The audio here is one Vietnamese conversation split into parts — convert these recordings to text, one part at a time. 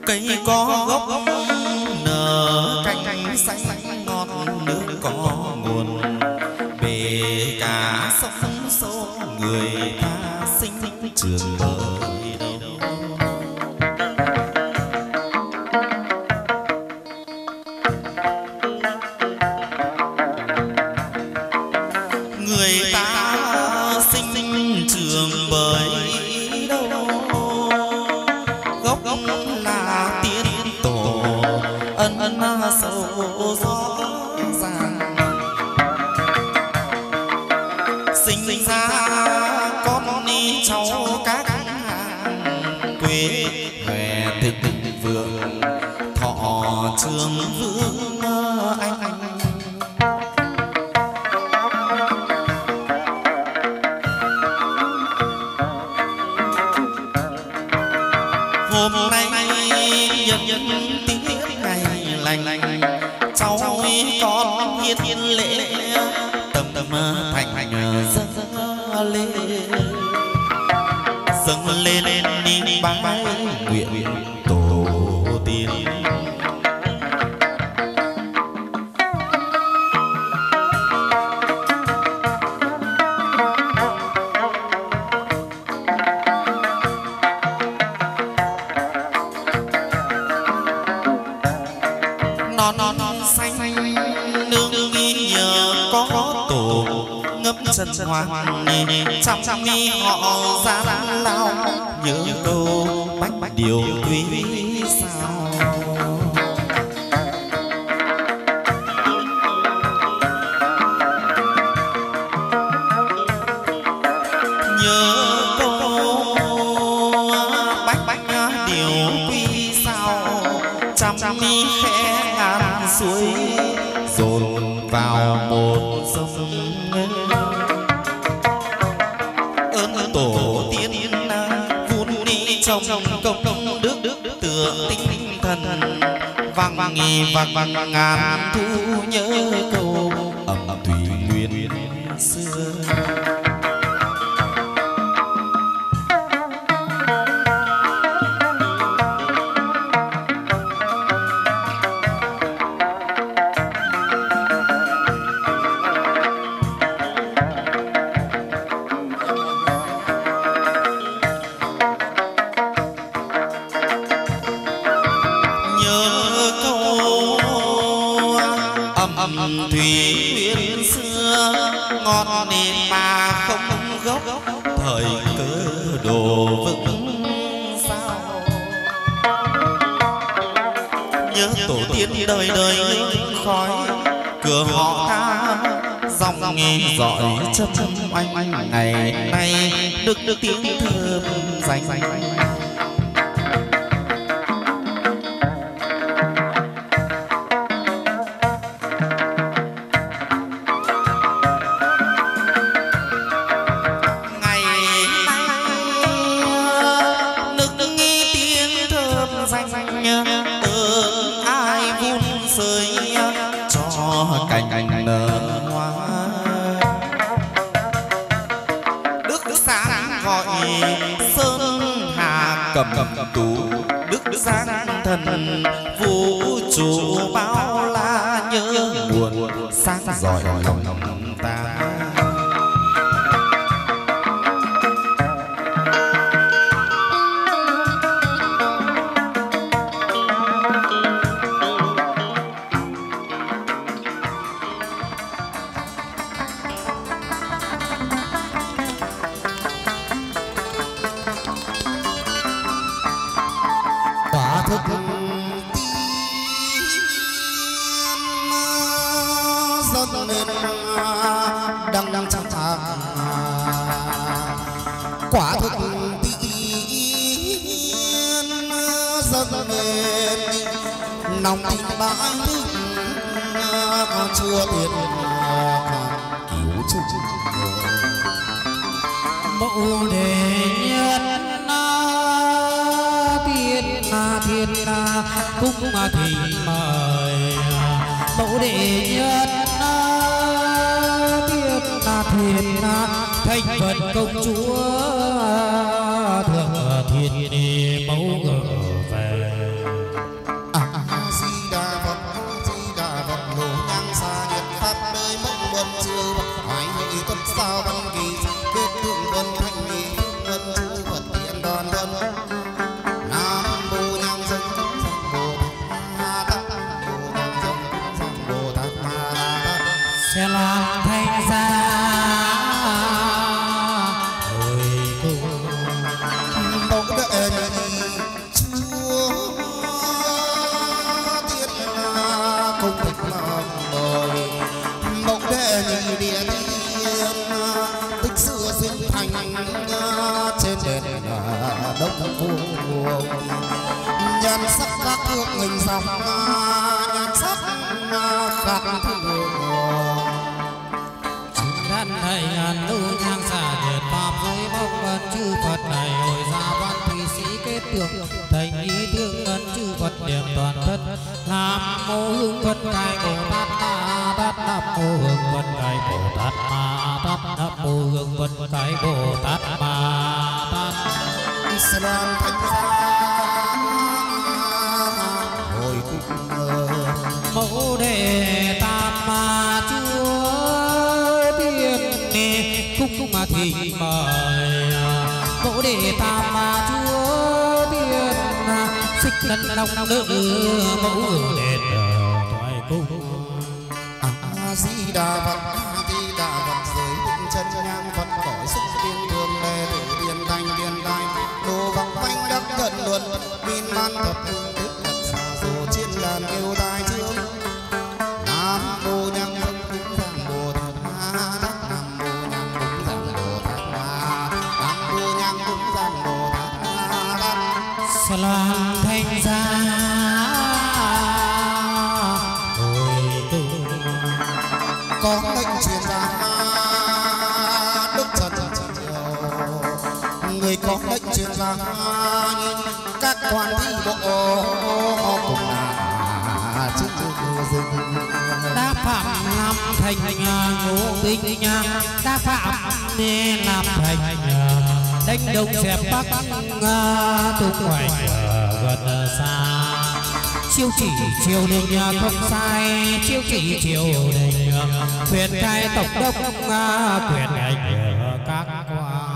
cây có gốc nở cành xanh ngọt nước có nguồn bể cả sông sâu người ta sinh trường bơi đâu. Người ta sinh trường bơi đâu, gốc là tiên tổ ân sâu rõ ràng. Sinh ra con đi cháu các hàng quê về thực vượng thọ trường vương anh. Hôm nay nhân tiết ngày lành cháu con hiến lễ tầm thành dâng lên đi bái nguyện tổ tiên. Non xanh nương nhờ có tổ ngấp chân hoàng trăm mi họ ra lao nhớ câu bách điều quý sao. Nhớ câu bách điều quý sao trăm mi khẽ ngàn suối dồn vào một sông. Ơn tổ tiên vun đi trong công đức tựa tinh thần vang ngàn thu nhớ câu ẩm thủy nguyên xưa. Thủy nguyên xưa ngọt nên mà không gốc thời cơ đồ vững sao. Nhớ tổ tiên đời đời khói cửa họ ca dòng nghe dọi châm anh ngày nay được tiếng thơm danh. Ai vun sới cho cành nở hoa đức sáng gọi sơn hà cầm tú đức giáng thần vũ trụ bao la nhớ buồn sáng giỏi lòng ta. Thực tiên dâng lên đăng trăm hàng quả thực tiên dâng lên nòng tình bãi thức chưa tiền cứu chung mẫu đề nhất thiên cung thỉnh mời mẫu đệ nhất thiên thanh vận công chúa thượng thiên mẫu ngờ về. sẽ làm thành ra hồi cùng bóng đệ chúa tiên không thích làm lời bóng đệ nhị địa tiên tích xưa duyên thành trên đền đông cung nhan sắc các hương nghìn dòng nhan sắc các thương đan thầy ngàn lưu nhang xả nhiệt pháp giới bốc ân chư Phật này hồi ra văn thủy sĩ kết tượng thành ý thương ân chư Phật điểm toàn thất nam mô hương Phật cai Bồ Tát Ma Tát nam mô hương Phật cai Bồ Tát Ma Tát nam mô hương Phật cai Bồ Tát Ma Tát sẽ làm thành ra hồi cung mẫu đệ tam ma chúa tiên cung mà thỉnh mời mẫu đệ tam ma chúa tiên xích lân long nữ mẫu đền thoại cung a di đà phật a di đà phật giới định chân nhang phật cõi xúc tiên đường đề tử điền thành điền đài đồ vòng quanh đất gần luận viên man thập phương thức thật xa dù trên đàn yêu tai chương nam mô nhang thân cúng dường bồ tát ma tát nam mô nhang cúng dường bồ tát ma nam mô nhang cúng dường bồ tát ma tát sẽ làm thành ra hồi cung có lệnh truyền ra đức trần người có lệnh truyền ra các quan thi bộ cùng là chữ rừng đã phạm làm thành ngũ binh đã phạm nên làm thành đánh đông xẹp bắc tung hoành gần xa chiêu chỉ triều đình không sai chiêu chỉ triều đình quyền cai tổng đốc quyền hành các quan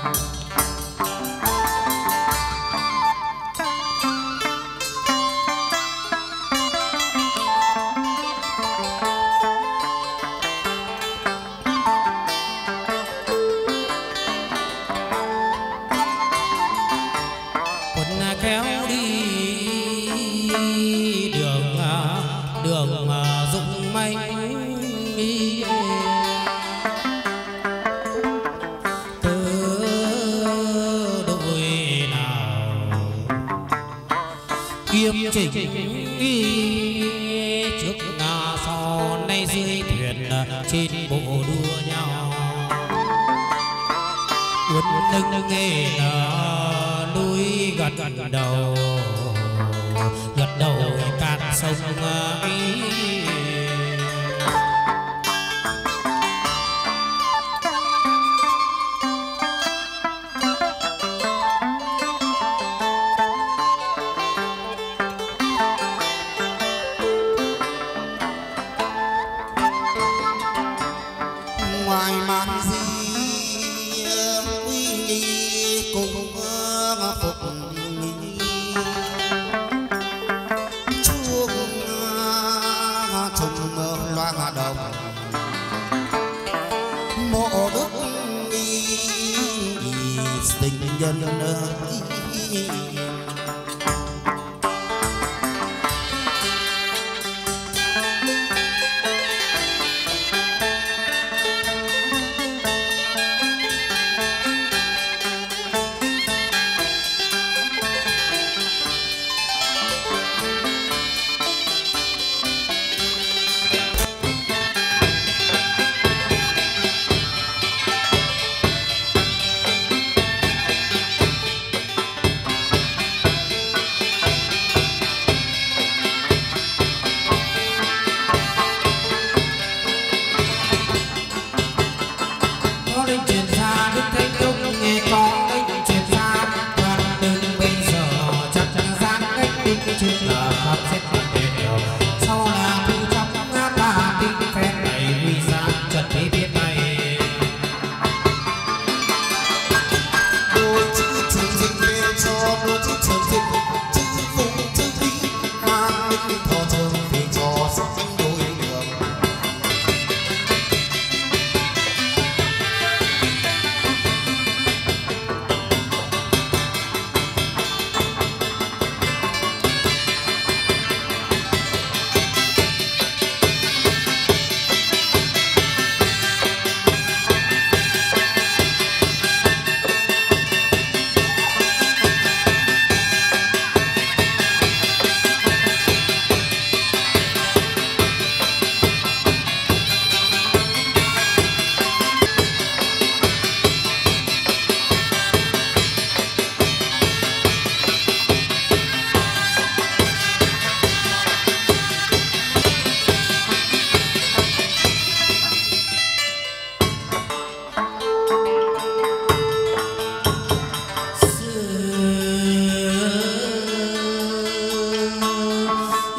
kéo đi đường mà rụng mây từ đội nào kiếm chỉnh trước ngà sau nay dưới thuyền trên bộ đua nhau uốn lưng nghề núi gật đầu cạn sông ý ngoài màn di uy nghi cùng phục chuông trùng loa đồng mộ đức tình nhân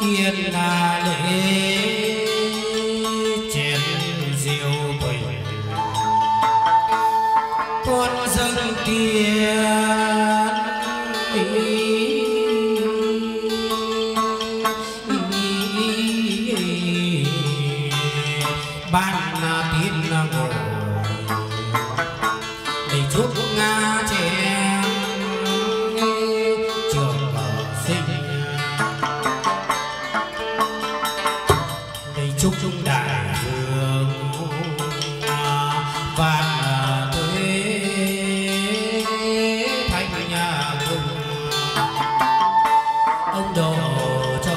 yên lễ chén rượu bình con dâng tiền ban tin ngồi để chúc nga chén trường sinh để chúc đại vương vạn tuế thanh nhà cùng ông độ cho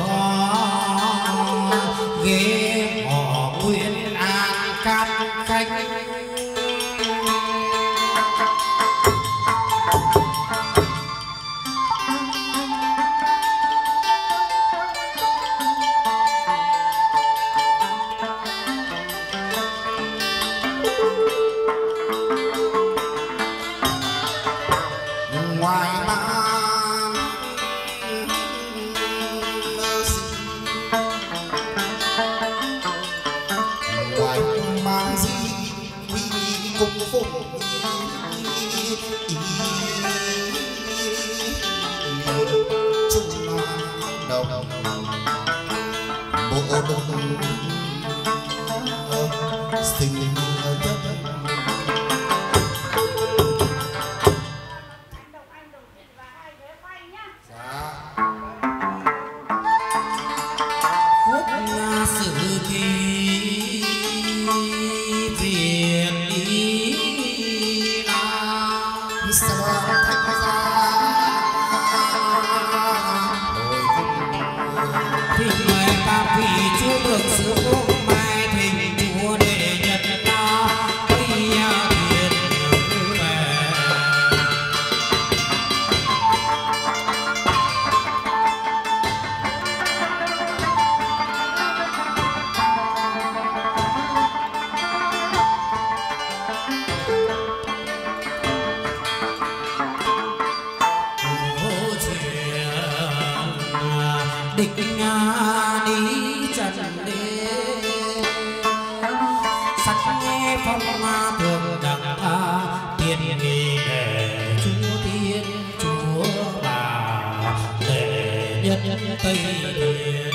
ghế họ Nguyễn An Cát Khánh. ngoài ban ngoài mang gì quy cùng phụng chung đồng bộ đông sinh chất sự kỳ việc ý nào thành ra thỉnh mời các vị chúa được sự hôm mai thỉnh chúa để nhật ta quy thiền về. Địch đi trần đế sắc nghe phong thường đặng tiền nghề để chúa tiên chúa bà để nhất tây thiên.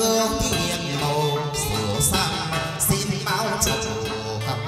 nước thiên màu sửa sang xin báo cho cặp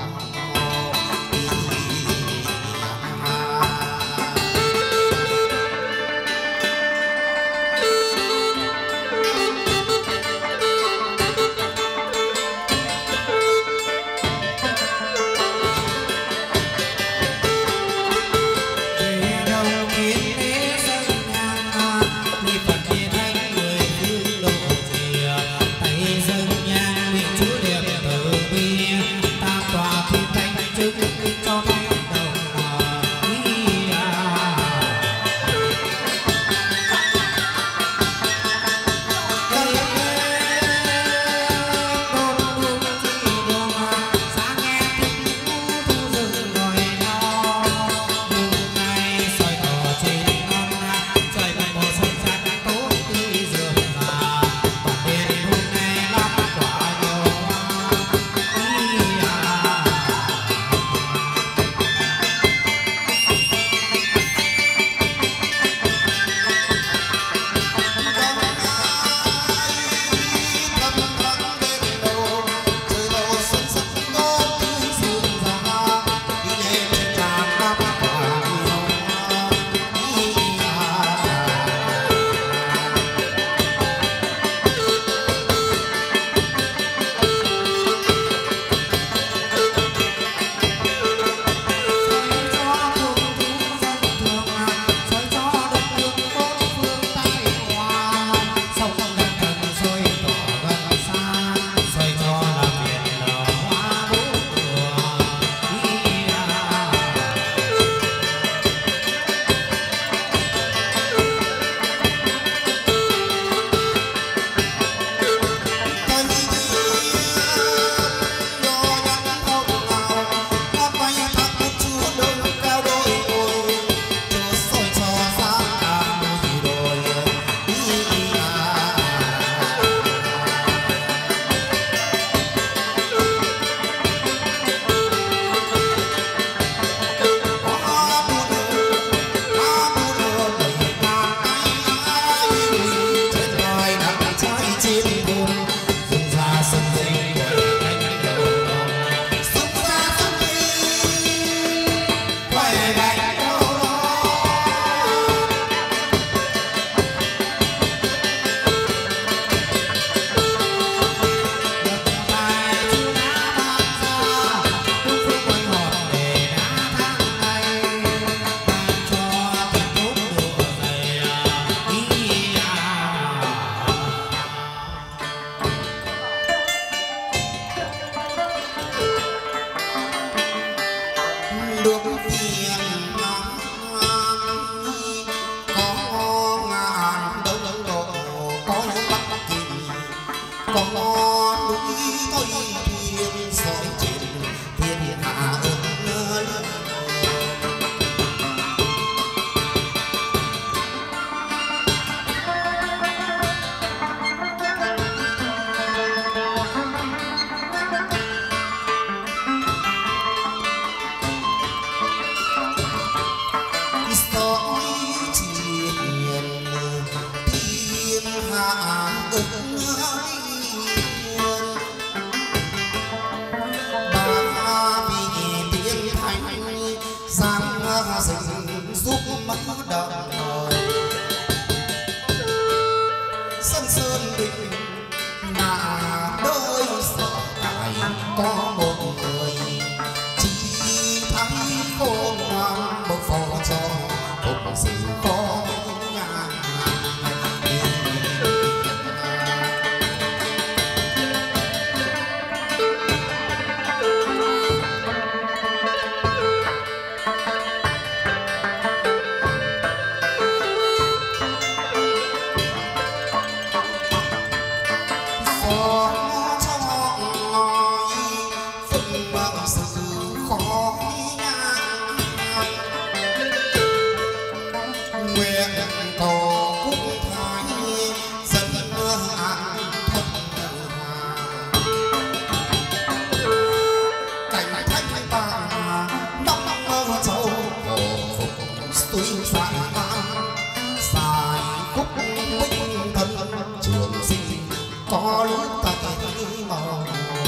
có có lúc tại màu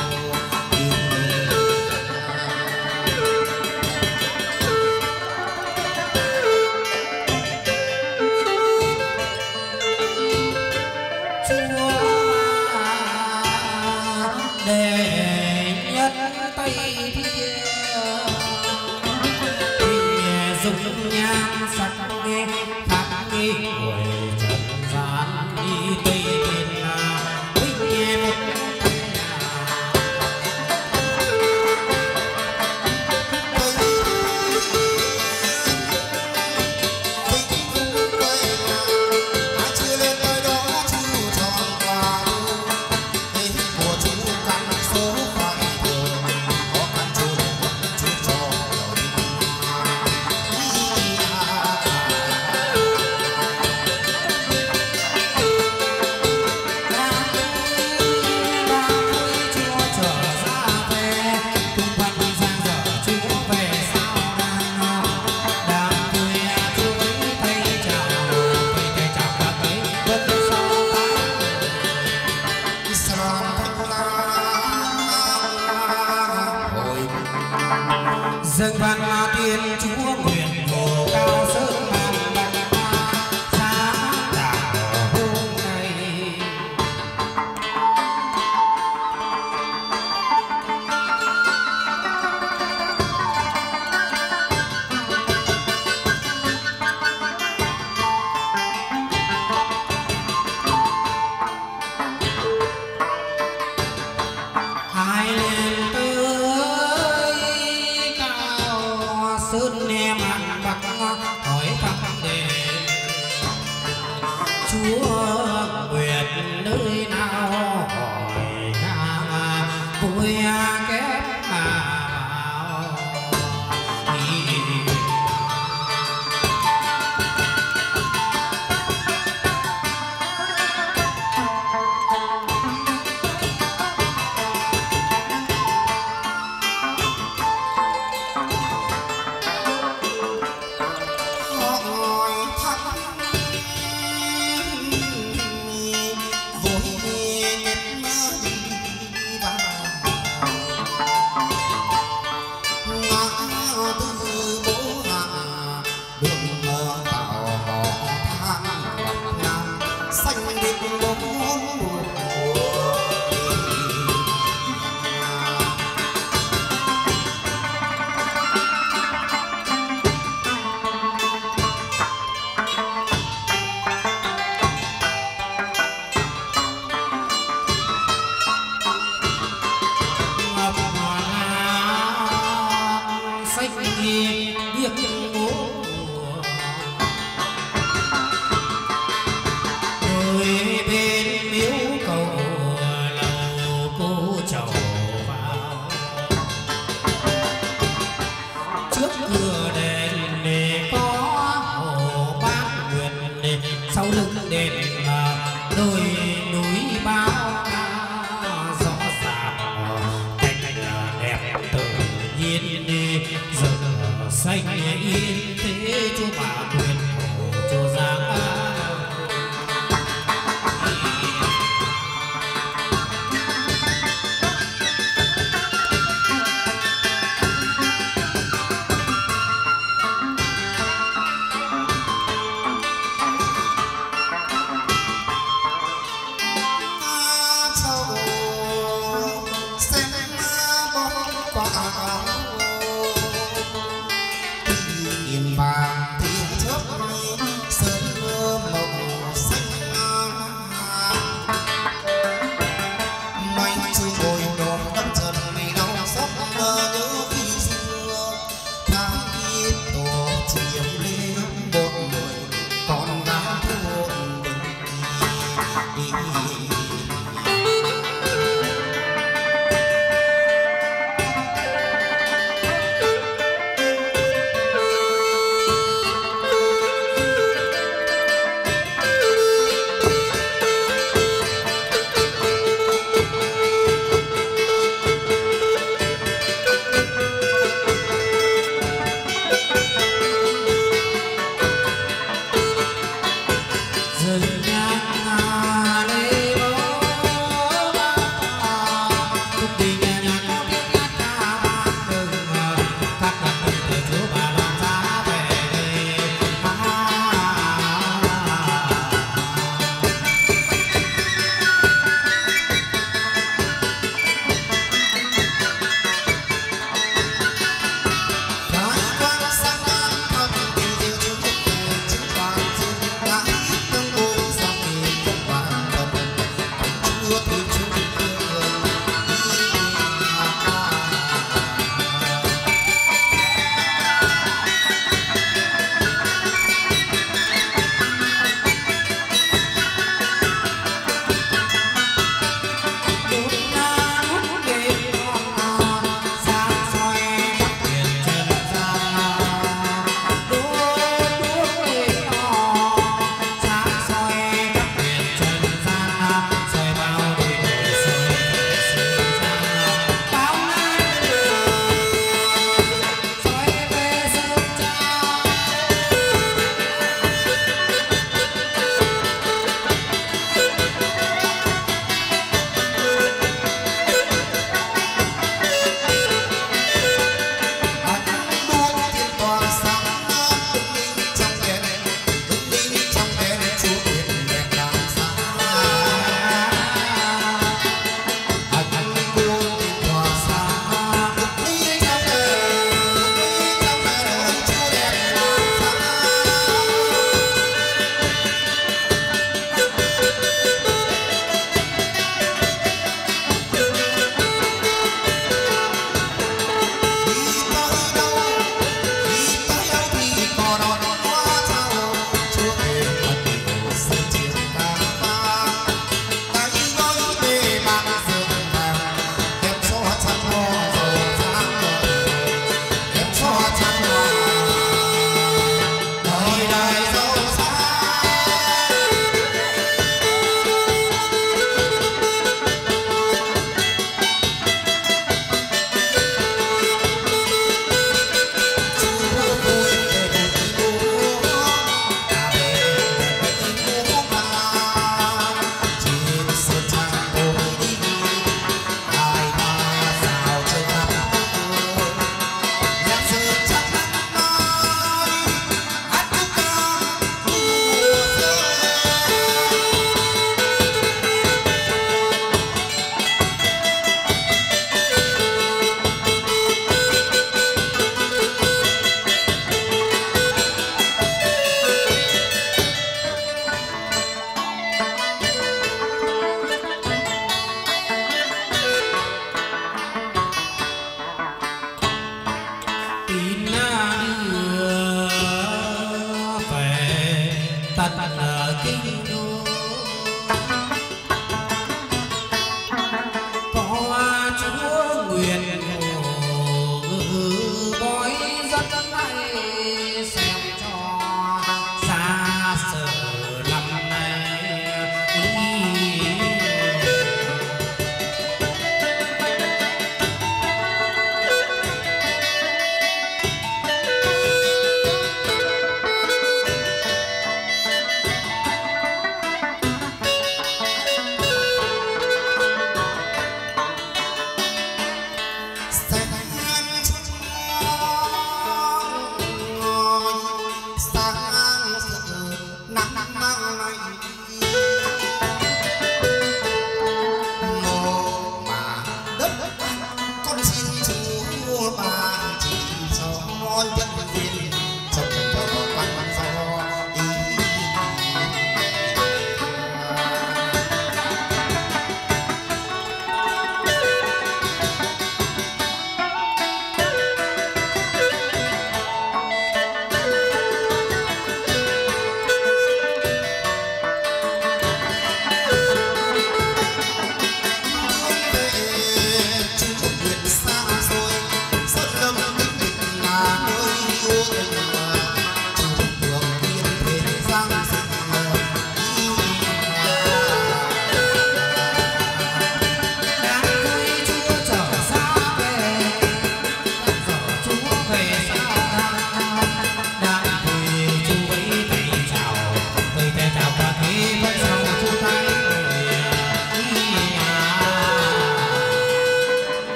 dâng văn tiên chúa nguyện hồ cao sơn mang bạch giá đảo hôm nay. Hai lên sơn em ăn bạc hỏi thăm đề chúa nguyện nơi nào hỏi ca vui kép mà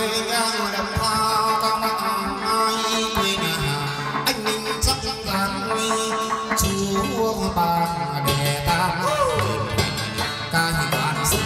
ngang đầm thao cao nặng ai quê nhà anh minh chắc gắn chúa bàn để ta ca hình bàn sơn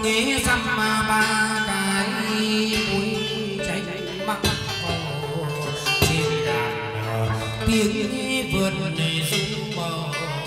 nghe dăm mà ba cái mũi cháy mắc vào trên đàn tiếng vượt này rung bầu.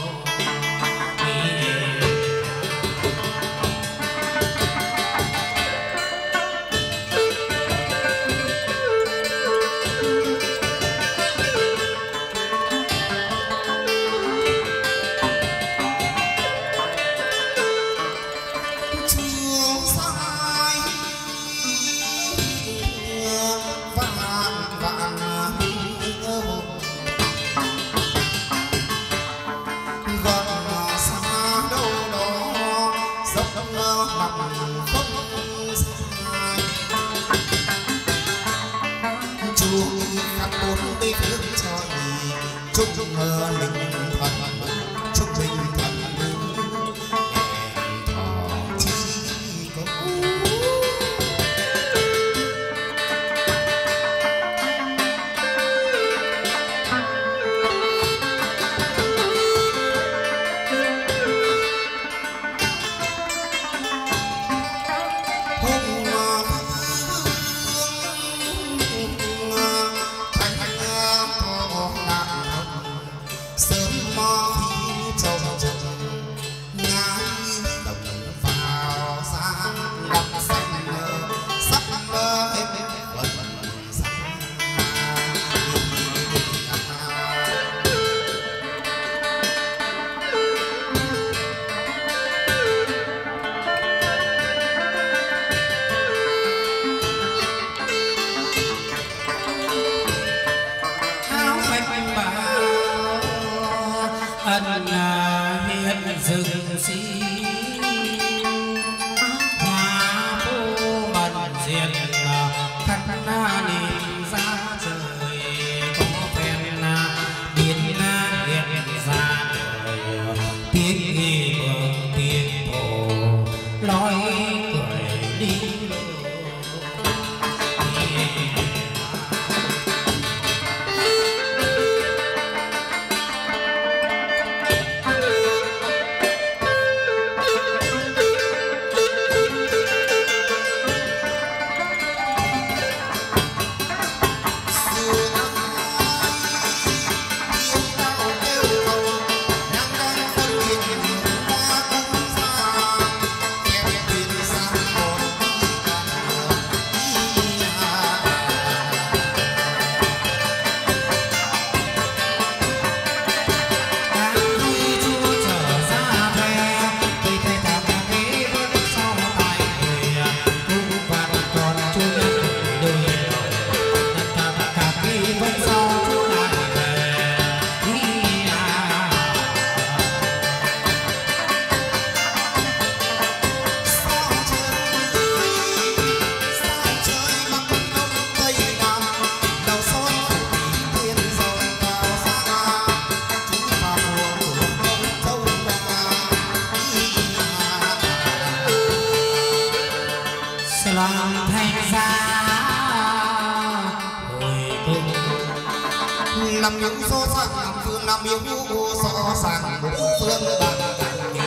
Năm những số sang năm phương năm yêu so sang bốn phương bằng cảnh kỳ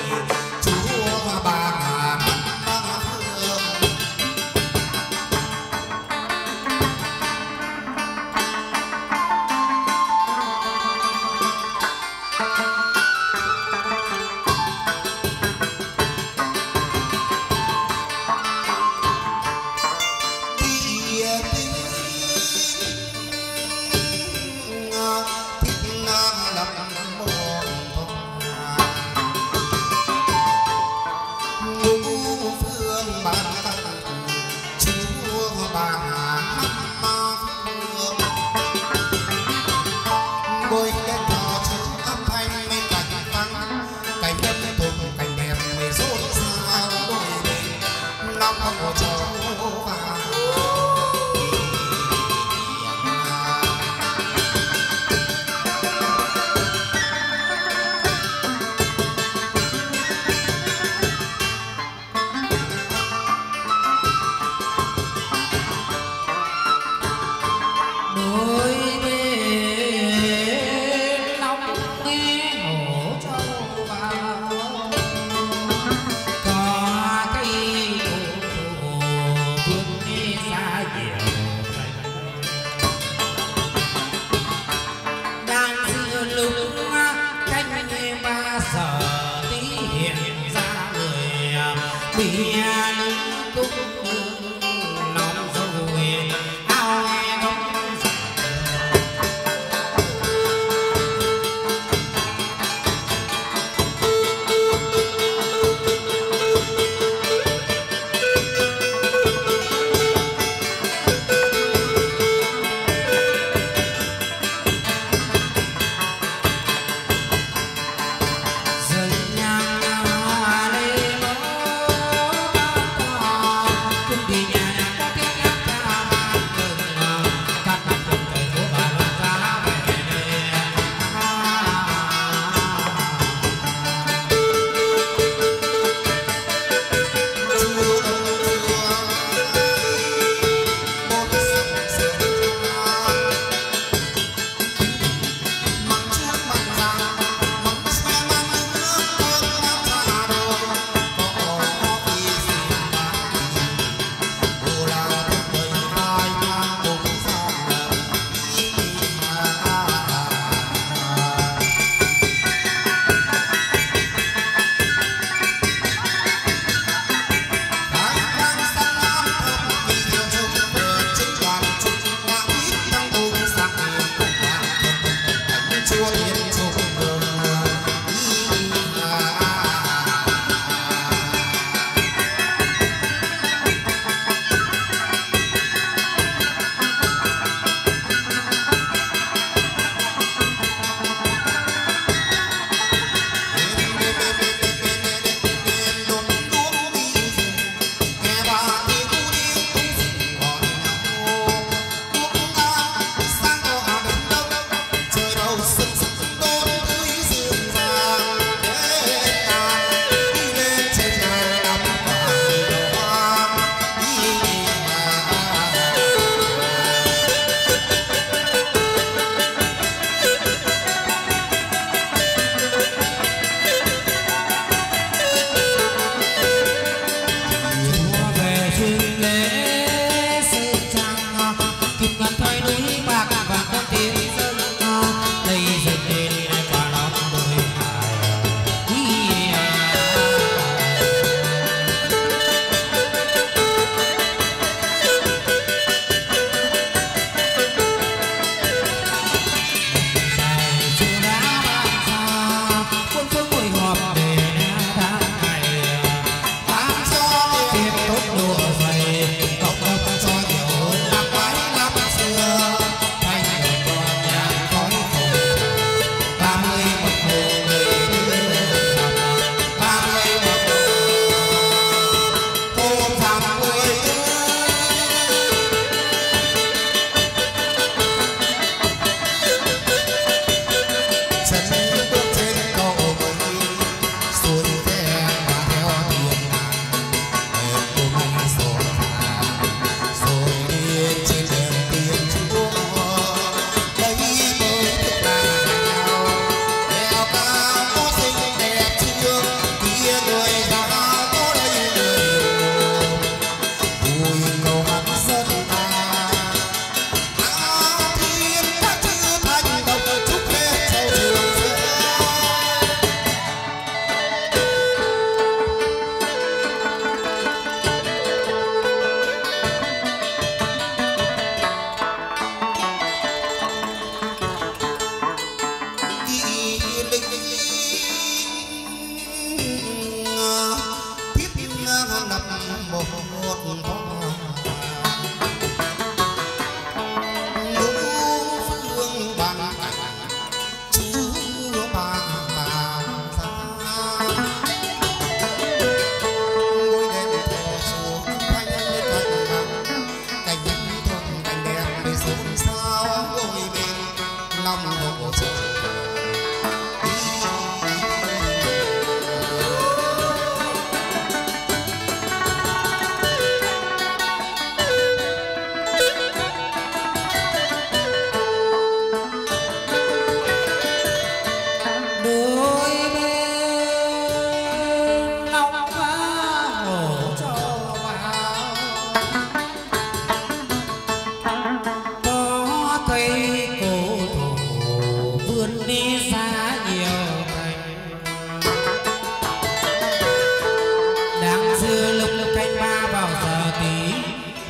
chúa bà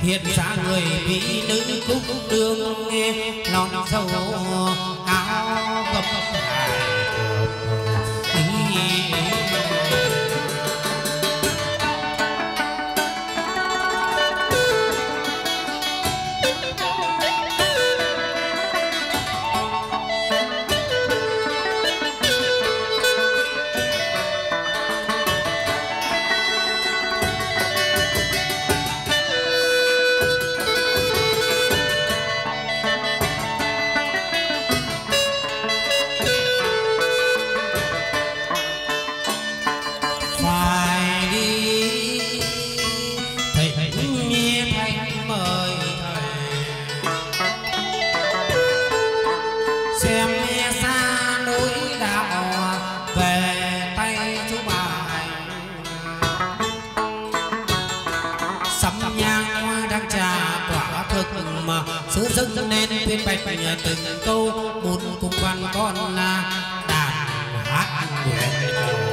hiện ra người mỹ nữ cúc đường non sâu áo gấm dâng nên tuyên bạch từng câu một cùng văn con là đàn hát nguyện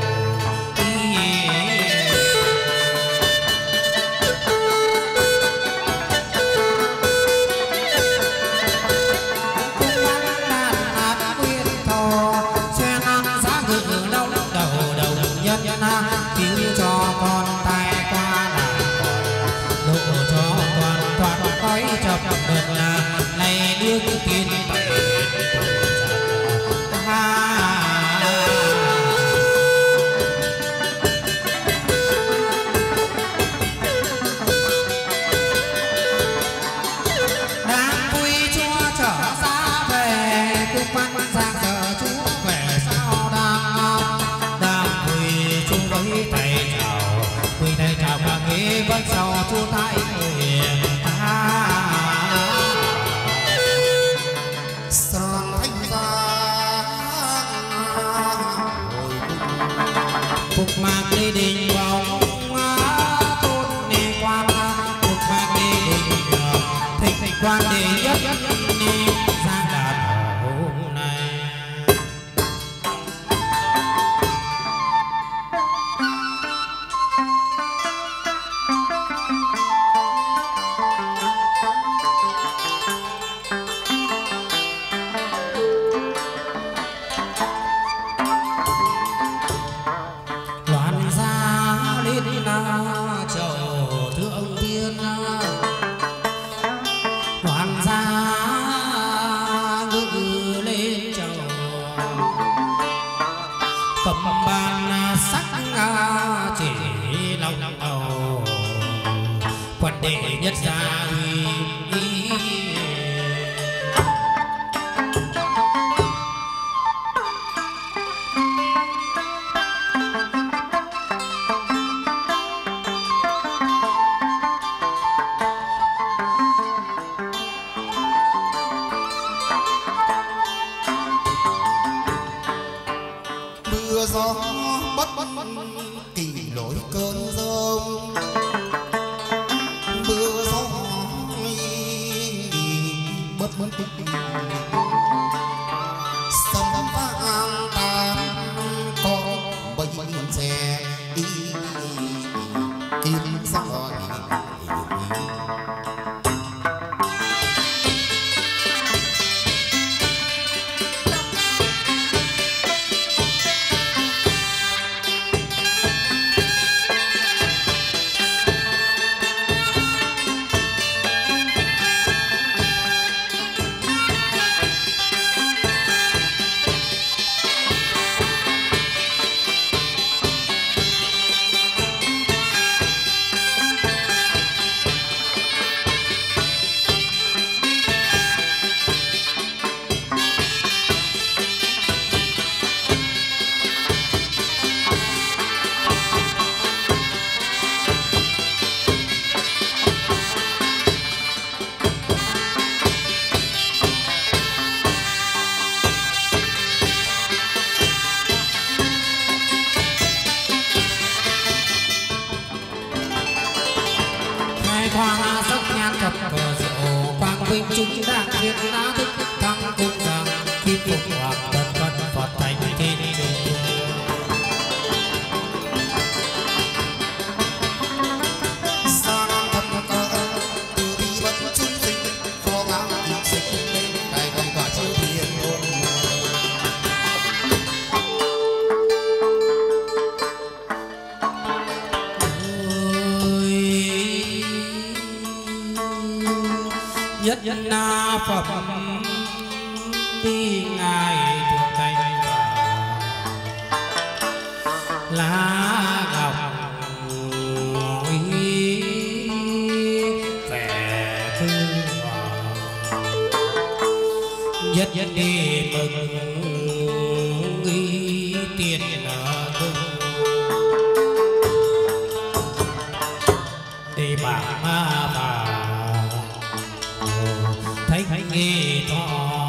gió bất kỳ nổi cơn giông, mưa gió bất sấm vang tan có bệnh rè kim sỏi. nhất na phẩm đi ngài thượng thành lá ngọc vẻ thương nhất đi mừng tiền đi bà thấy nghe to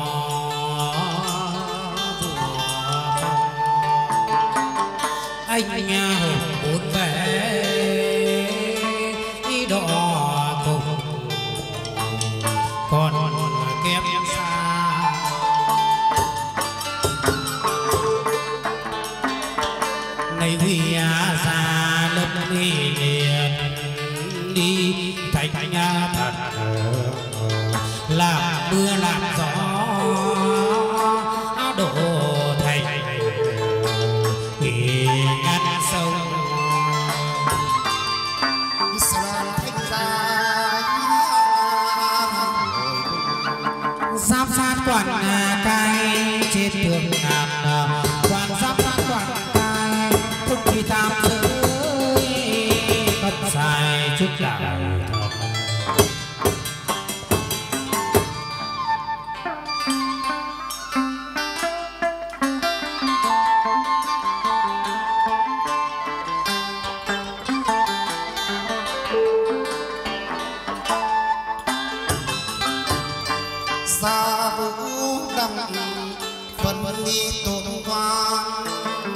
anh nhà bốn vẻ đi đỏ cùng còn kém xa này vì già lớp đi liền đi thành nhà thật làm mưa làm gió đổ thành nghỉ ngăn sông giám sát quản cai trên tường ngàn quản giám sát quản cai không chỉ tam giới cất dài chút đạo thật xa vũ đăng phần nghi tôn quang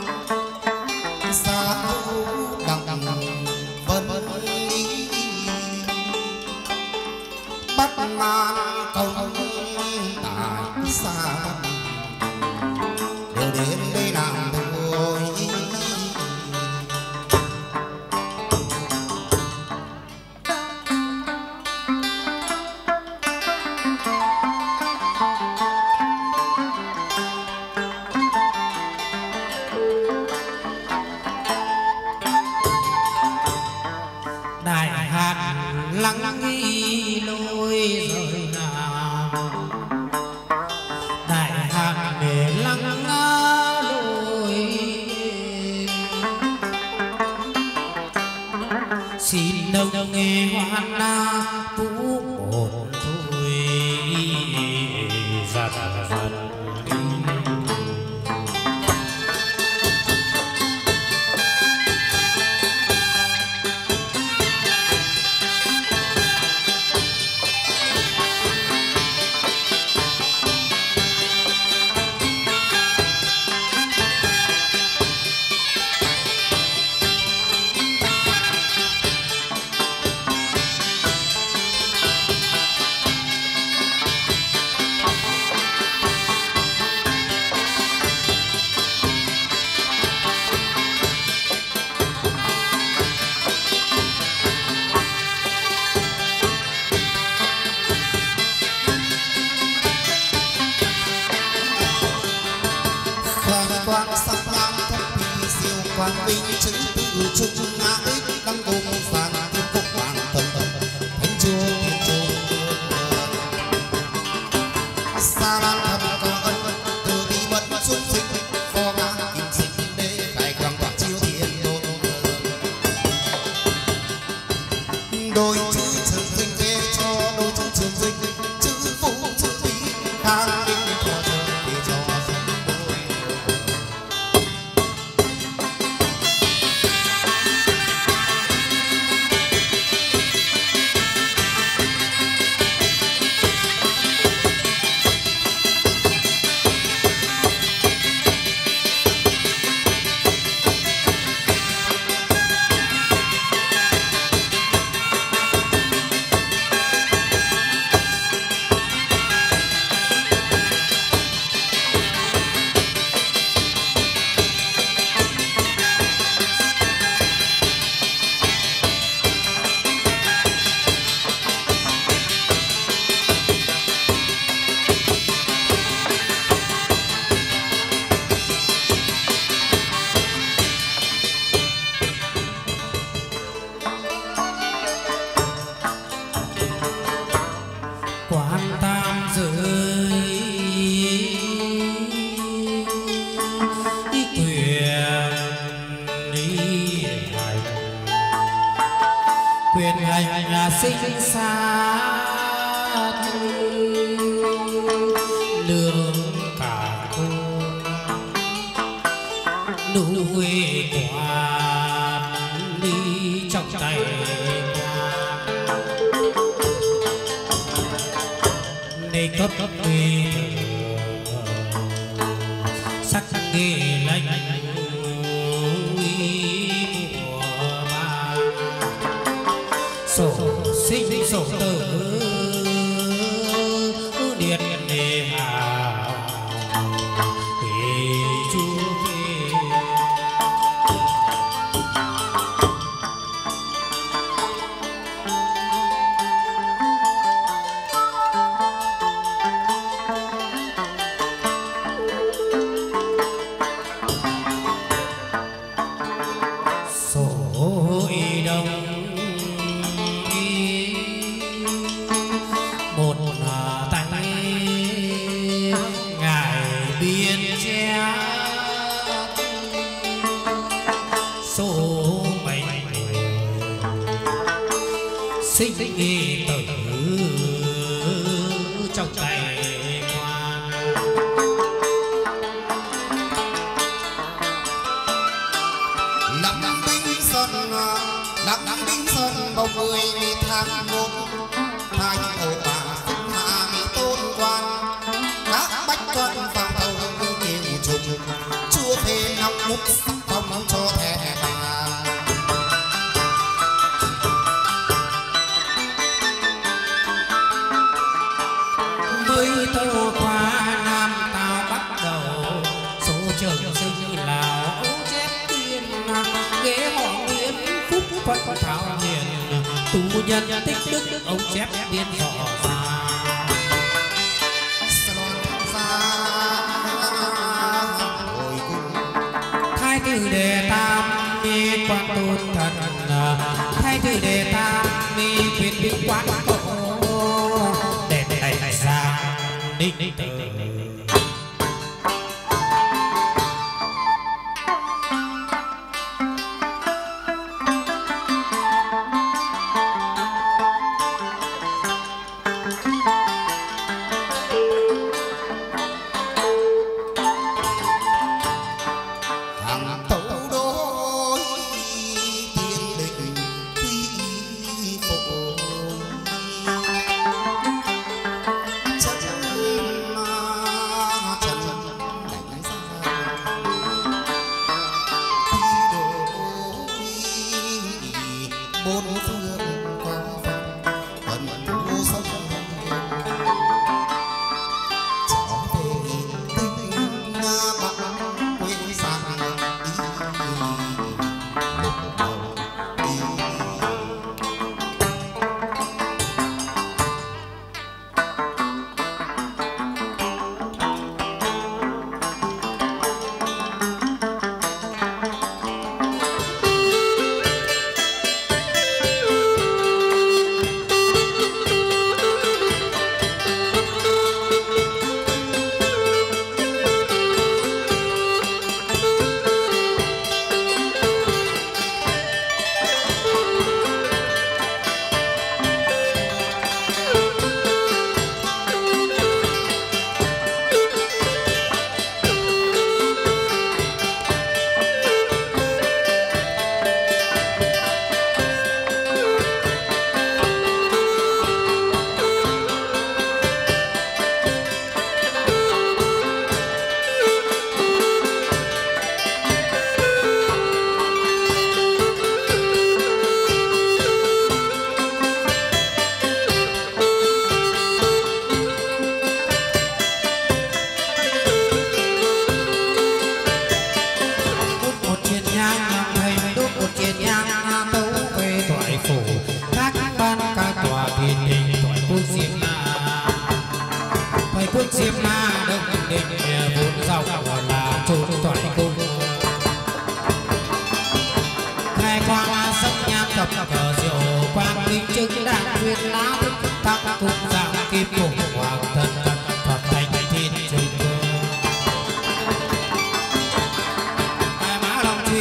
xa vũ đăng phần nghi bắt man công tại xa đều đến đây làm thôi lắng nghi lối rời nào đại hạc để lắng lối xin đông nghe hoan na vũ một thôi giật giật đi quang sắc lam thất phi siêu quang vinh chứng tự trung ngã ích đăng cùng phàn thiên phục hoàng thần thánh chúa sa lan thập cầu ân từ bi mật xuất sinh phò ngã kim sinh đế khai quang quang chiếu thiên đô đôi chữ trường sinh thế cho đôi chữ trường sinh chữ vũ chữ bí khang linh cho trường thì cho lý hành quyền hành là sinh sát lương cả khôn nuôi quản lý trong tay này cấp về sắc nghề lạnh của ba sổ sinh sổ tử điện đề hà chúa về sinh tử trong tay quan năm binh sơn bầu người tháng một hai ổ bà sinh hạ tôn quan các bách quan vào đầu kiều trùng chúa phê ngọc mục sắc phong cho thẻ bà mới tô qua nam tao bắt đầu số trường sinh lào chép tiên ghế họ nguyễn phúc phật thảo hiền tu nhân tích đức ông chép tiên họ thái tử đề tam mi quan tôn thần thái tử đề tam mi quyền binh quán cổ để đại gia đích tử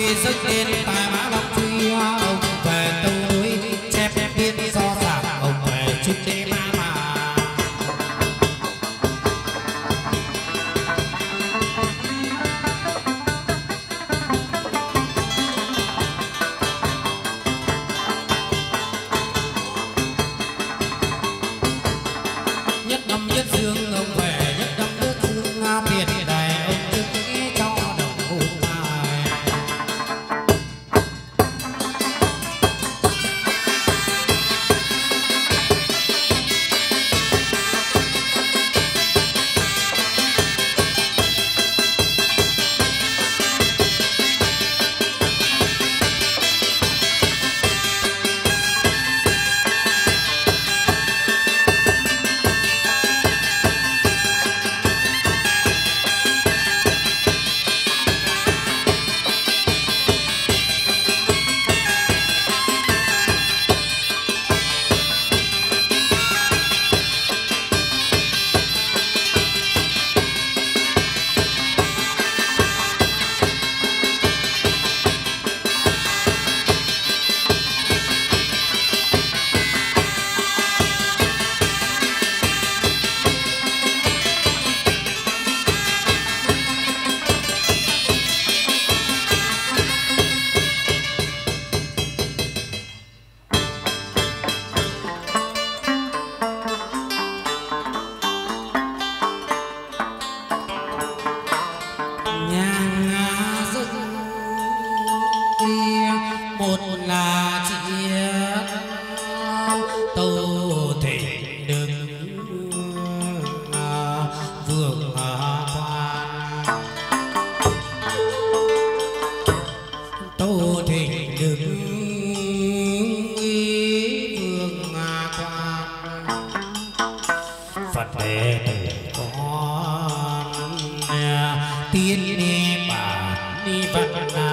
dâng lên tài mã long truy, ông về tâu núi chép biên do giảng, ông về chúc đế ma mà. Nhất âm nhất dương ông về, nhất âm nhất dương tiền đài ông chức cho đồng hồn mai. Một là chiếc tâu thịnh đứng vương quan, tâu thịnh đứng vương quan, Phật đệ tử con tiên ni bản ni văn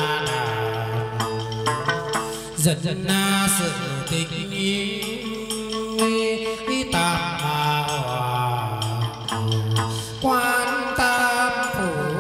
dân na sự tình tam hòa quan tam phủ.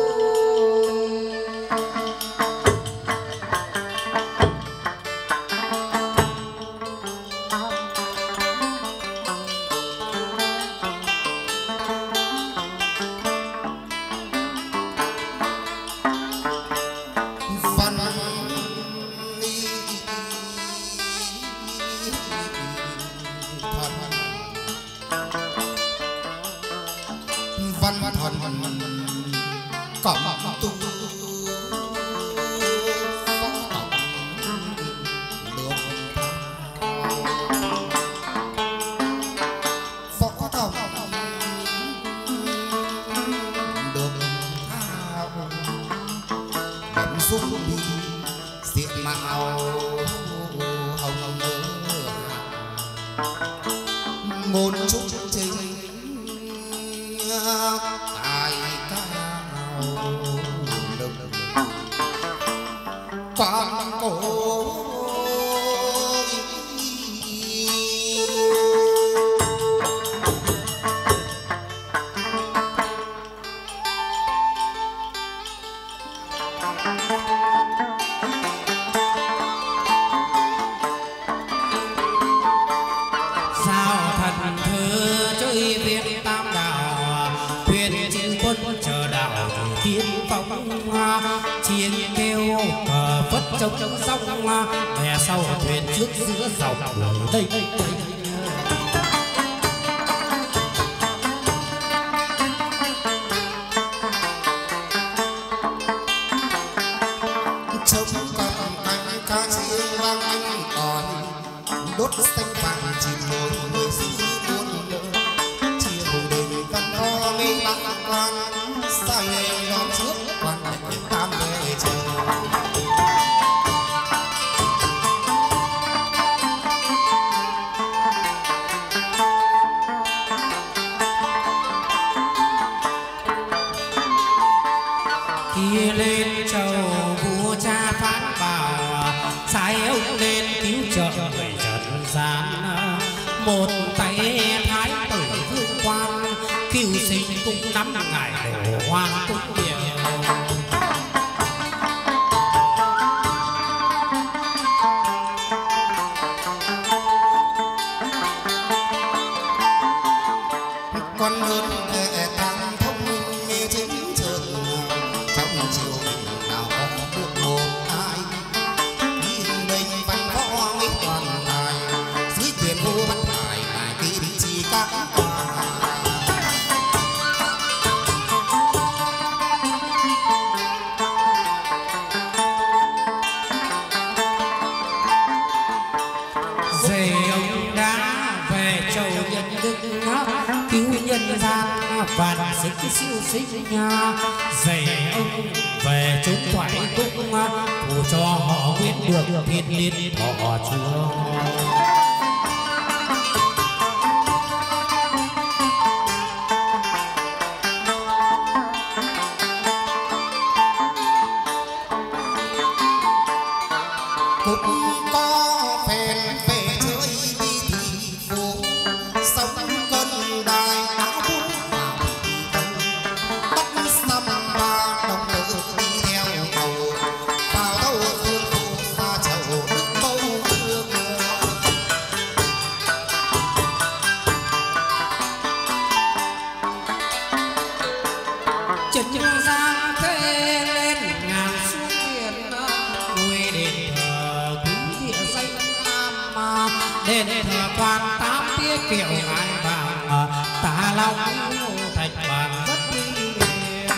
Văn thần cẩm tu phó tổng được phó tổng được thao bẩm dung đi diện mạo hồng ngôn trúc trình tài cao lực quan cổ. Sao thần thơ chơi việt tam đảo, thuyền chinh quân chờ đảo tiên phong, chiến kêu cờ phất trong sông, bè sau thuyền trước giữa dòng đây. Trông cầm cánh ca chiêng vang anh còi, đốt xanh vàng chìm nổi người xứ muôn đời. Chia hùng đình văn ho nghi bác quan, sai lệ đón trước quan cảnh tam về trời. Khi lên chầu vua cha phán bảo, sai ông lên cứu trợ người trần gian. Một tay thái tử vương quan, cứu sinh cũng 5 ngày đổ hoang cũng nhiều. về ông đã về châu nhân đức cứu nhân gian vạn sức siêu sinh dạy ông về chúng thoại cung phù cho họ quyết được thiên liên thọ chúa. cũng có phèn về chơi đi thị phố sống cơn đài áo buông vào bắt xăm ba đồng tử đi theo cầu vào đâu phương phụ xa chầu đức mâu thương chân chân ra thế lên ngàn xuống biển ngôi đền thờ quý địa danh nam đền thờ quan tám tía kiệu ngài vàng tà long thạch bàn rất uy nghiêm.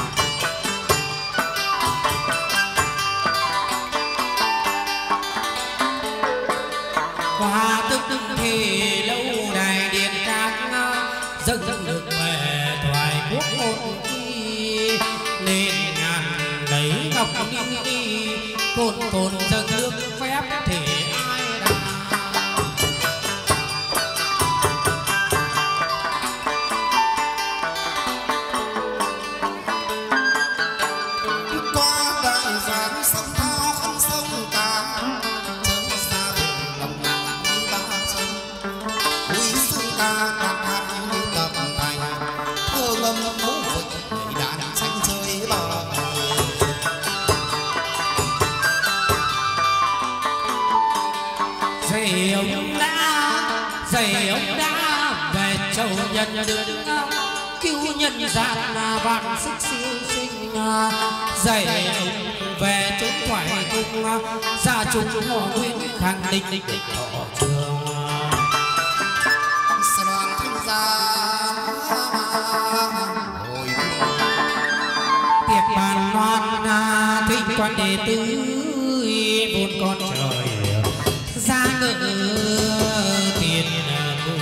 Qua tức thì lâu đài điện các dâng được về thoại quốc hồn nên ngàn lấy ngọc đi cồn cồn dâng nước phép thì ai đã qua đại giang sông thao khăn sông cả chớ xa vùng lòng nặng như ba sông vui xưng ca đàn hát như cầm thành thơ ngâm phố vịnh nhảy đàn xanh chơi bờ dạy ông đã về châu nhân đức cứu nhân gian vạn sức siêu sinh dạy ông về chống thoại cung gia chúng họ nguyên khang định thọ trường. sẽ đoàn thanh gia hồi tiệc bàn loan thịnh quan đệ tử vốn con trời ra ngự tiền cung.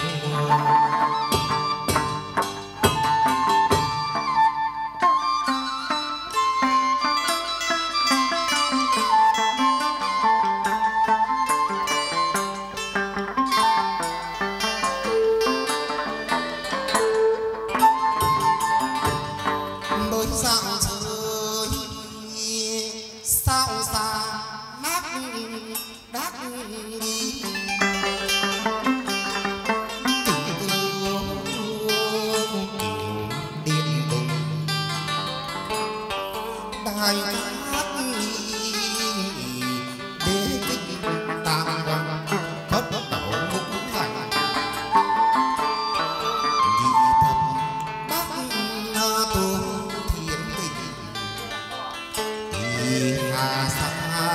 đôi dạo chơi sao xa mát đắc đi điện cùng đài hát đế kinh tam văn thất đầu ngũ hành nhị thập bát tu thiên đình thì hà sa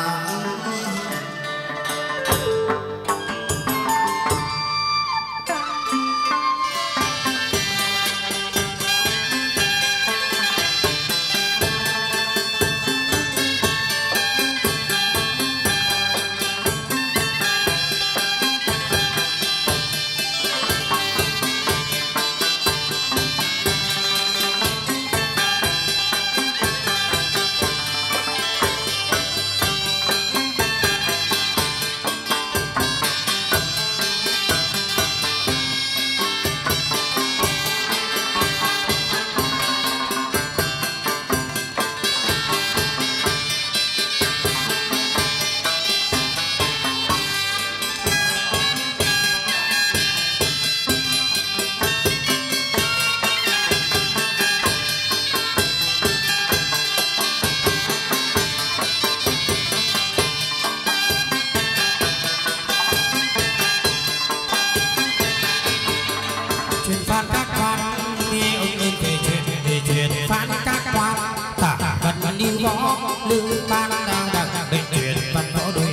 truyền phan các quan nghe ông ơn về truyền phan các quan tả vật lưu võ lưu ban đang đặc bệnh truyền văn võ đôi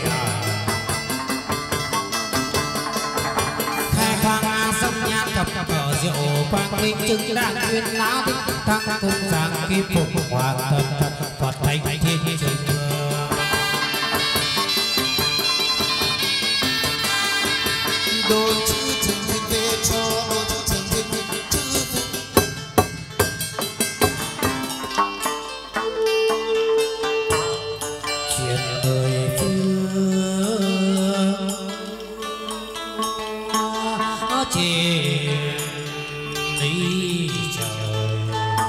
khai khoang sông nhan cập cờ rượu quang minh chứng đàn nguyên lão thích thăng cung giang kim phục hoàng thần phật thánh thiên trường đôi chữ trường thành về cho đôi chữ trường thành chữ chuyện đời phương chuyện đi trời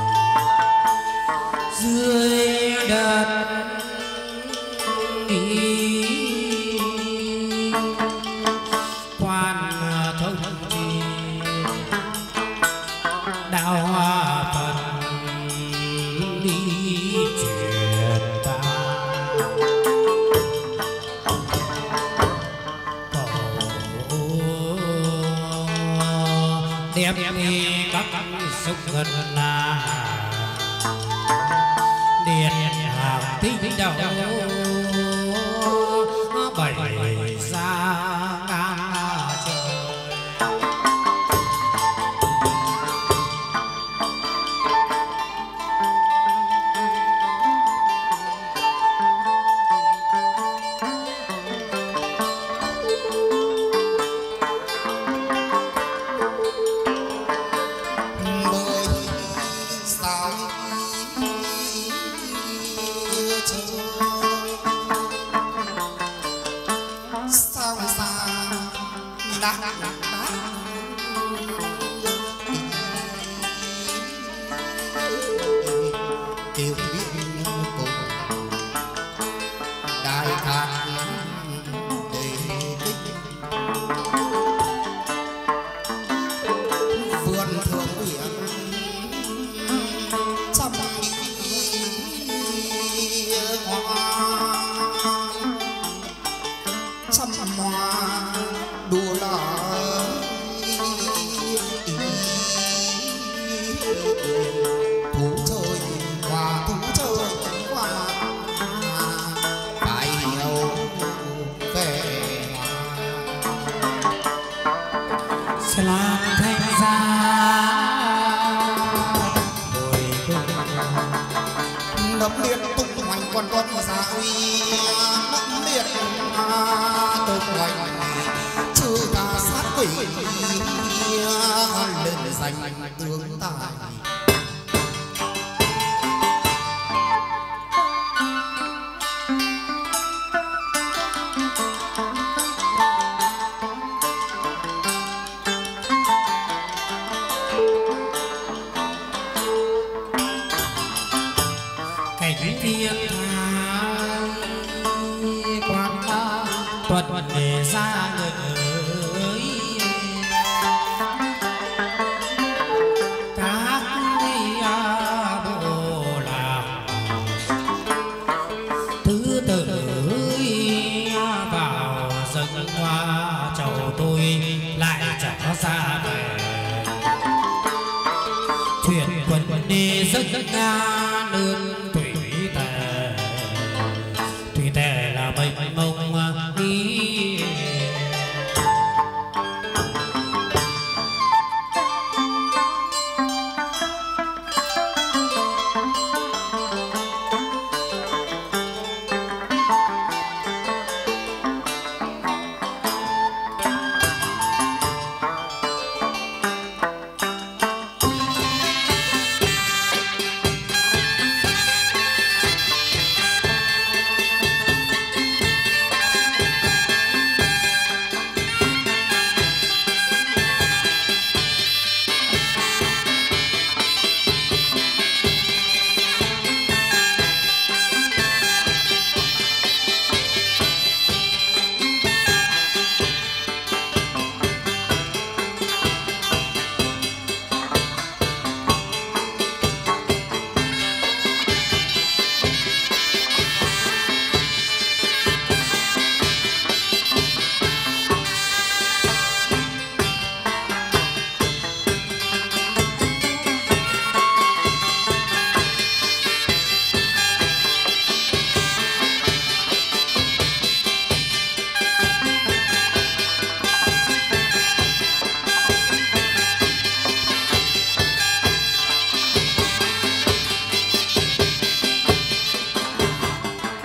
dưới đất đi quan thông chi đạo hòa phật đi truyền ta đem đi các xúc gần na điện hàng tinh đầu bảy ra ngang trời tiểu biên cùng đại cát đề tích vườn thượng uyển trăm hoa trăm hoa đua lời thú chơi hoa thú chơi hoa phải hiểu về sẽ làm thành ra hồi nấm liệt tung hoành con giá uy nấm liệt tung hoành chư ta sát quỷ lên danh tướng tài cảnh thiên thái quan tuần để ra người các bộ lạc thứ tử vào dâng hoa chầu tôi lại trả ra về thuyền quân đi rất nga nương thủy tề là mênh mông đi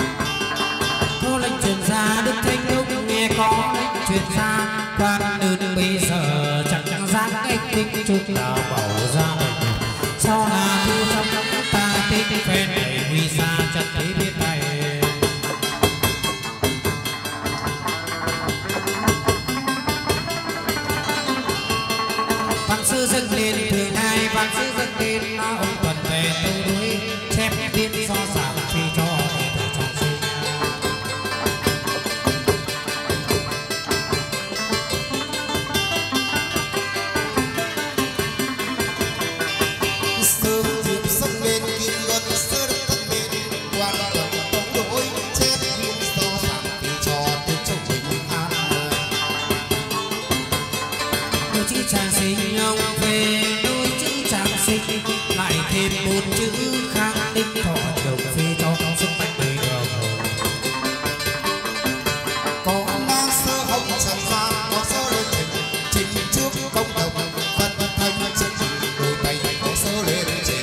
truyền ra quan đơn trước là bảo ra sau là thu trong ta tích phen này huy xa chân thế biết tay văn sư dâng lên thường hai văn sư dâng lên ông tuần về tâu đối chép biên do giảm phi cho chàng sinh ông về đôi chữ chàng sinh lại thêm một chữ khang đinh thọ đồng phi cho sức mạnh đời đường có ngang sơ hồng trần gian có sơ lên trình trước công đồng phân thanh chân đôi tay có sơ lên trình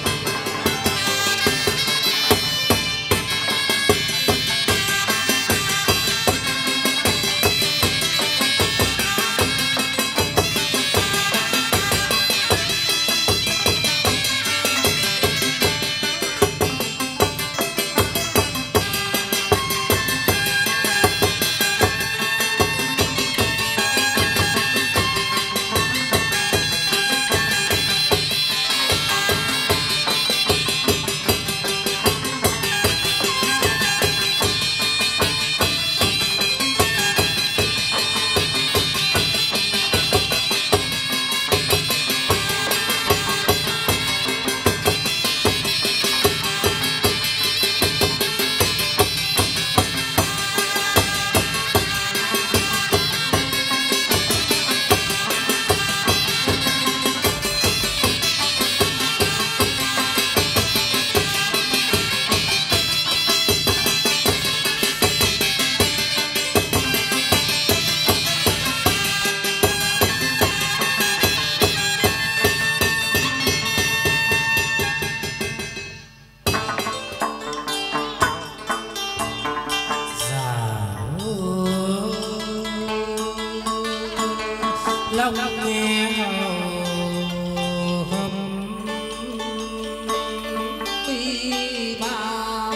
lòng nghe hầm bi bao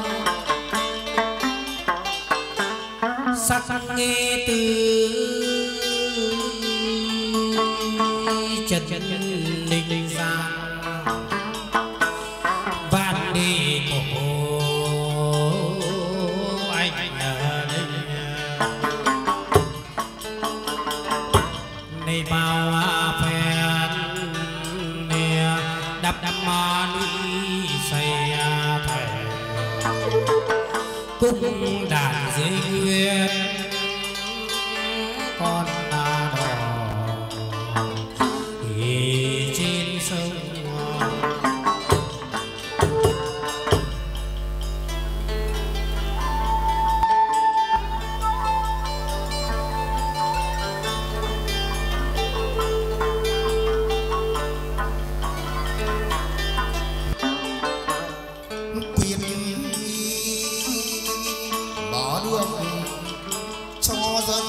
sắc nghe từ chân ninh ra van đi cổ anh này bao phen nè đập mòn xây thề cung đàn dưới nguyên con đò trên sông bỏ đường cho dân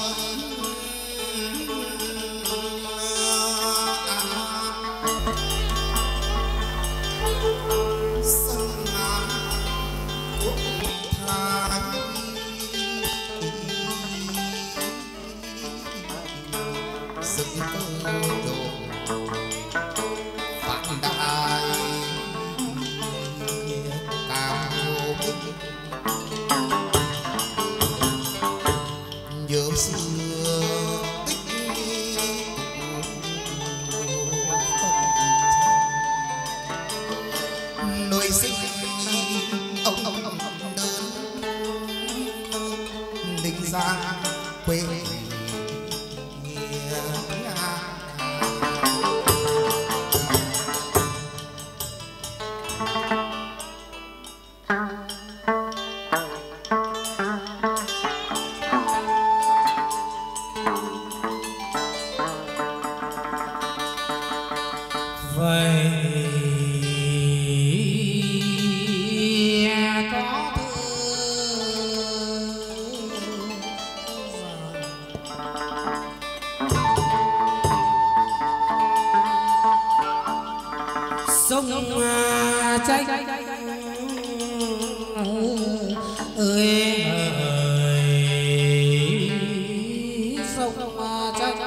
sân nam quốc thái dựng cơ đồ phản đại cao nhớ xưa tích nơi sinh ông đơn ninh giang quê vậy có thương sông tranh ơi sông tranh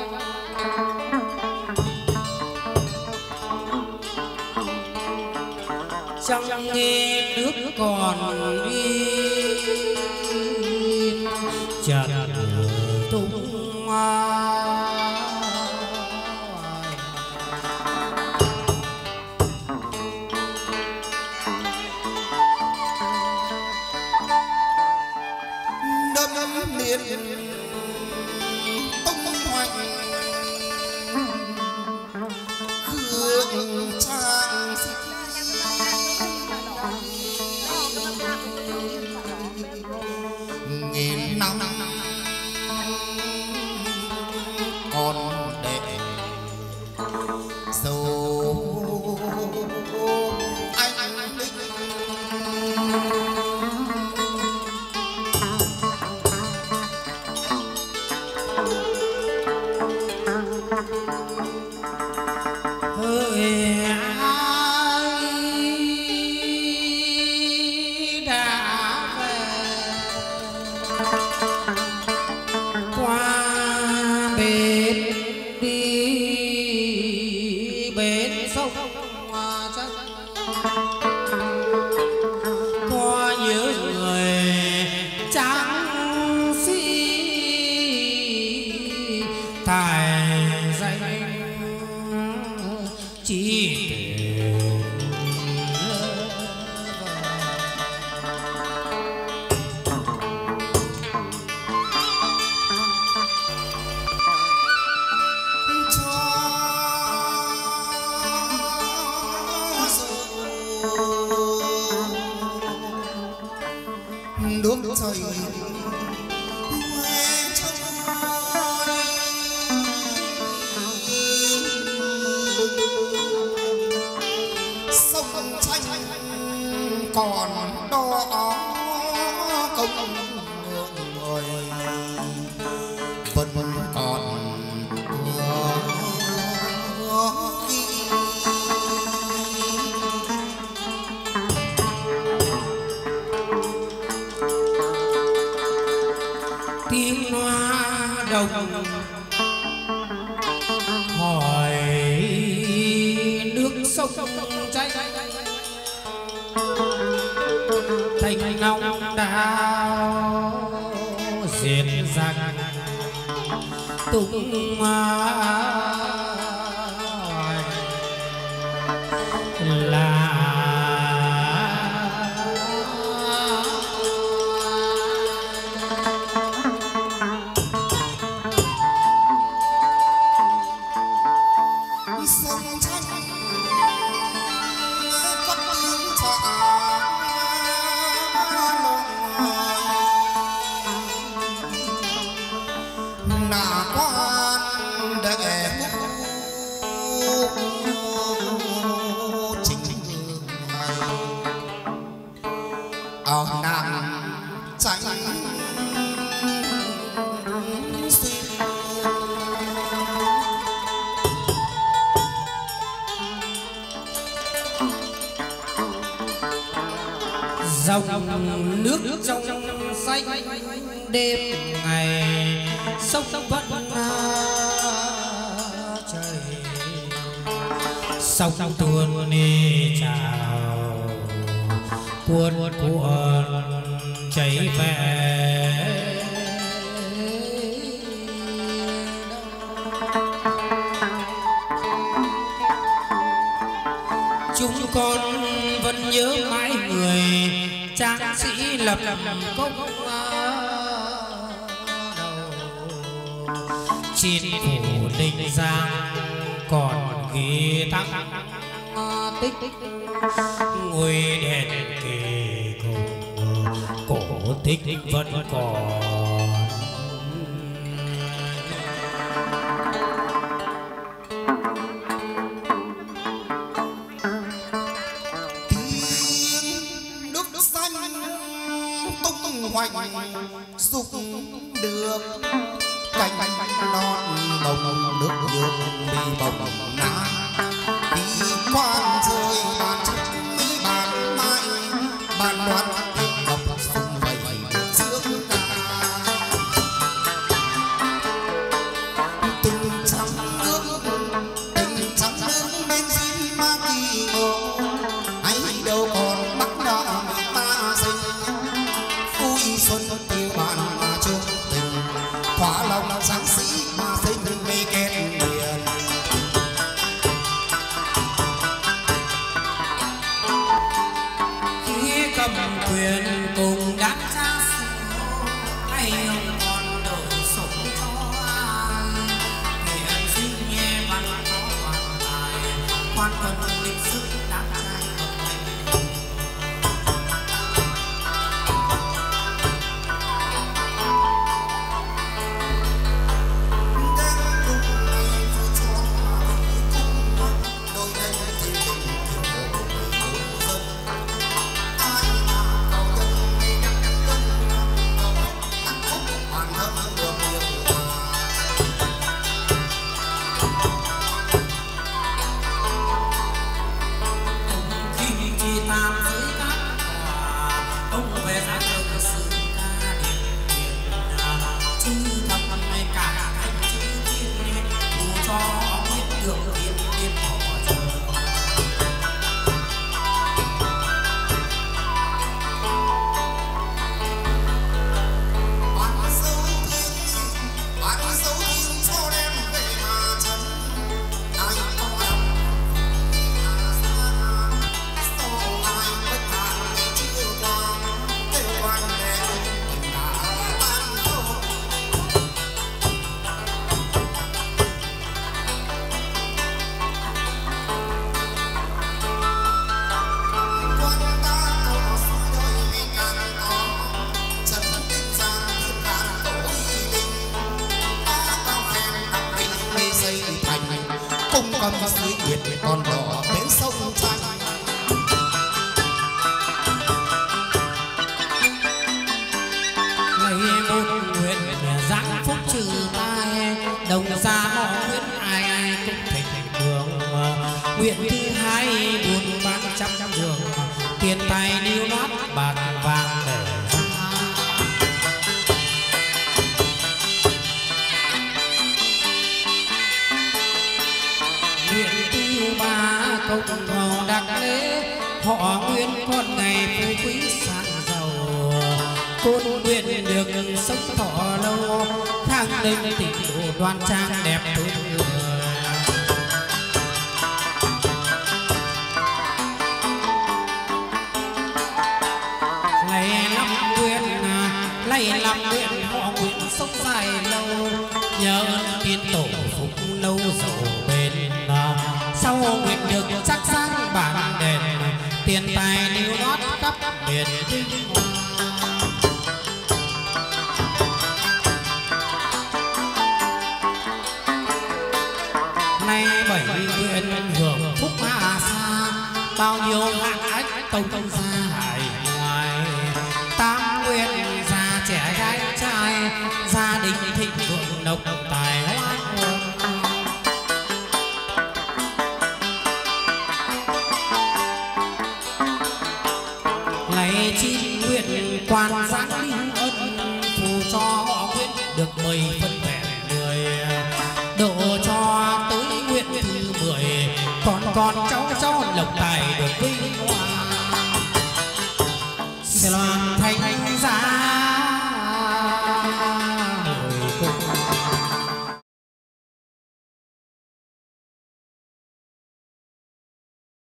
trong nghe nước còn đi chợt tung đâm miền tung hoành hương trang nghìn năm còn để dấu anh linh nước trời sông tranh còn đo công người vẫn còn tiếng loa đồng hỏi nước sông cháy thành nông đào diệt giặc tung là dòng nước trong xanh đêm ngày sông vẫn trời sông tuôn đi chào cuồn cuộn chảy về chúng con vẫn nhớ mãi người trang sĩ lập công trên phủ Ninh Giang còn ghi thăng tích ngôi đền kỳ cùng cổ tích vẫn còn. hoành dục được cành non bồng nước nhược bị bồng nát quan rơi bàn chức bàn mai bàn đoán tiếp đọc sung vầy dưỡng ca tình trắng nước bên xin ma kỳ ngộ ấy đâu còn bắt nợ ta sinh vui xuân tiêu bàn mà chung tình thỏa lòng sáng sĩ mà sinh mê kết liền khi cầm quyền cùng đám cha xưa hay ông còn đổi sổ cho ai hiện sinh nghe văn có hoàn tài quan tâm lịch sử đám trai bậc này tam giới các hòa ông về giá thực sự ca điện chư thập hay cả thành chữ thiên dù cho biết được thiên biết họ chờ bán dấu thiên cho đem về mà chân ai có lòng cung cầm suối nguyệt con đỏ bến sông tranh ngày một nguyện giáng phúc trừ tai đồng gia họ nguyện ai ai cũng thịnh vượng nguyện thứ hai buôn bán trăm đường tiền tài điêu lót bạc vàng để công hầu đặc lễ họ nguyện con ngày phú quý sang giàu côn nguyện được sống thọ lâu khang ninh tịnh độ đoan trang đẹp tới người lạy làm nguyện họ nguyện sống dài lâu nhờ ơn tiên tổ phúc lâu giàu bền sau nguyện được sắc sáng bản đền tiền tài lưu lót khắp miền vinh nay bảy nguyện hưởng phúc hạ xa bao nhiêu hạng ách tông gia hải ngoài tam nguyện già trẻ gái trai gia đình thịnh vượng độc tài hoa chi nguyện quan giáng linh ân phù cho họ nguyện được 10 phân vẹn người độ cho tới nguyện thứ 10 còn cháu lộc tài được vinh hoa sẽ loan thành